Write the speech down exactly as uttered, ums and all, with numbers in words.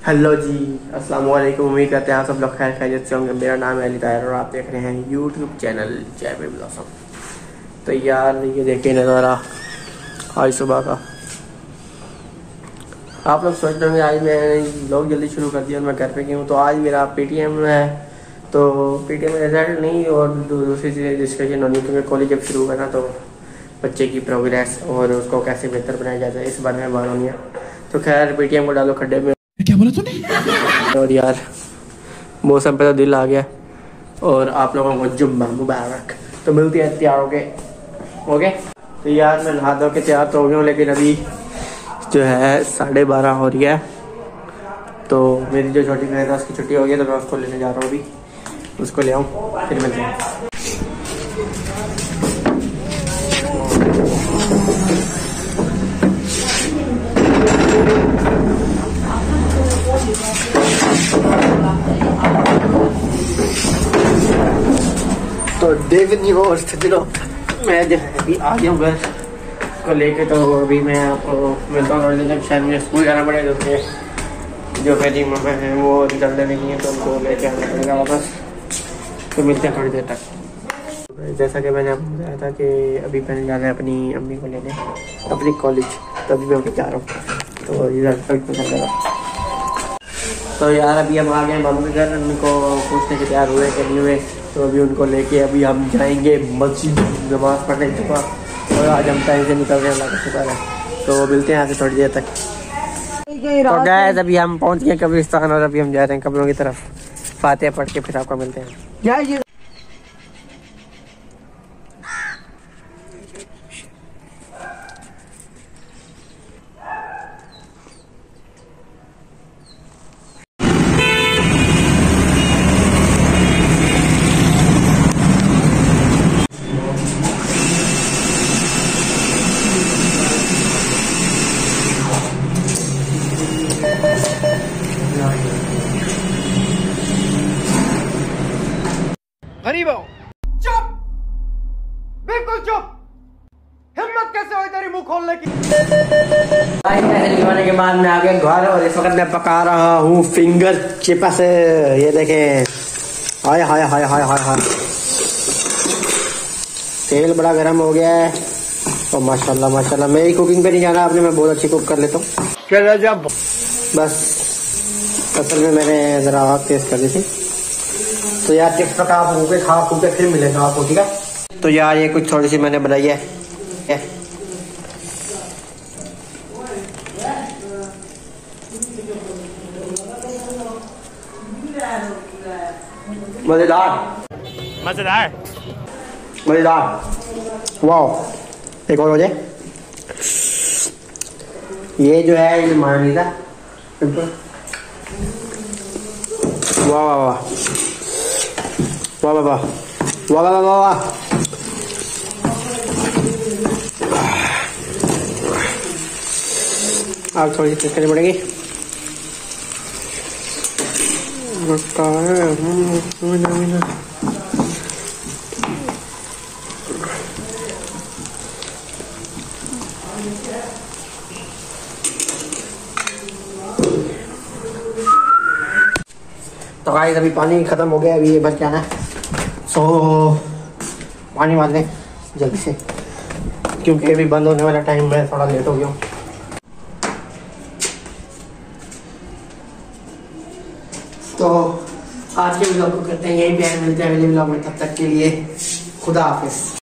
Hello जी, अस्सलाम वालेकुम। उम्मीद करते हैं आप सब लोग खैर खैरियत से होंगे। मेरा नाम है अली ताहिर और आप देख रहे हैं YouTube channel Jai baby blossom. तो यार ये देखिए नज़ारा आज सुबह का। आप लोग सोच रहे होंगे आज मैं लोग जल्दी शुरू कर दिया और मैं घर पे गया हूँ। तो आज मेरा पेटीएम है, तो पेटीएम में रिजल्ट नहीं और दूसरी चीज़ें डिस्कशन होनी, क्योंकि कॉलेज जब शुरू करना तो बच्चे की प्रोग्रेस और उसको कैसे बेहतर बनाया जाता है इस बारे में बात होनी है। तो खैर पेटीएम को डालो खड्डे में। क्या बोला तूने? और यार मौसम पे तो दिल आ गया और आप लोगों को जुम्मा मुबारक। तो मिलती है तैयार हो गए ओके। तो यार मैं नहा धो के तैयार तो हो गया हूँ, लेकिन अभी जो है साढ़े बारह हो रही है। तो मेरी जो छोटी बहन है उसकी छुट्टी हो गई है, तो मैं उसको लेने जा रहा हूँ। अभी उसको ले आऊँ फिर मिलते हैं। तो देवनी और सजनों मैं जो है अभी आ गया हूँ घर को लेके। तो अभी मैं आपको मिलता हूँ, जब शायद मुझे स्कूल जाना पड़ेगा क्योंकि जो मेरी मम्मा है वो निकलने नहीं है, तो उनको लेके आना पड़ेगा वापस। तो मिलते हैं थोड़ी देर तक। जैसा कि मैंने आपको बताया था कि अभी मैंने जाना है अपनी अम्मी को लेने अपनी कॉलेज, तो अभी मैं जा रहा हूँ। तो रिजल्ट तक पता चलेगा। तो यार अभी हम आ गए मम्मी के घर, उनको पूछने के तैयार हुए कि नहीं हुए। तो अभी उनको लेके अभी हम जाएंगे मस्जिद नमाज पढ़ने के बाद, और आज हम टाइम से निकल रहे हैं, अल्लाह का शुक्र है। तो मिलते हैं यहाँ से थोड़ी देर तक। तो गाइस अभी हम पहुँच गए कब्रिस्तान और अभी हम जा रहे हैं कब्रों की तरफ। फातिहा पढ़ के फिर आपको मिलते हैं। गरीब हो। चुप, बिल्कुल चुप। हिम्मत कैसे हुई तेरी मुंह खोलने की? के बाद मैं आ गया घर और इस वक्त मैं पका रहा हूँ फिंगर चिप्स। ये देखें, हाय हाय हाय हाय हाय हाय। तेल बड़ा गर्म हो गया है और माशाल्लाह माशाल्लाह। मेरी कुकिंग पे नहीं जाना आपने, मैं बहुत अच्छी कुक कर लेता हूँ। चलो जब बस असल में मैंने जरा आग तेज कर दी थी। तो यार चिप्स पका आप के खा खू के फिर मिलेगा आपको, ठीक है। तो यार ये कुछ थोड़ी सी मैंने बनाई है, मजेदार मजेदार मजेदार। वाह, एक और हो जाए। ये जो है ये मायोनीज है। वाह वाह वाह वाह वाह वाह वाह वाह वाह वाह। अब थोड़ी सी टेस्ट करनी पड़ेगी। तो गाइस अभी पानी खत्म हो गया, अभी ये बच जाना है। सो पानी मार लें जल्दी से, क्योंकि अभी बंद होने वाला टाइम है, थोड़ा लेट हो गया हूँ। तो आज के व्लॉग को करते हैं यही, प्यार मिलते हैं अगले व्लॉग में। तब तक के लिए खुदा हाफिज।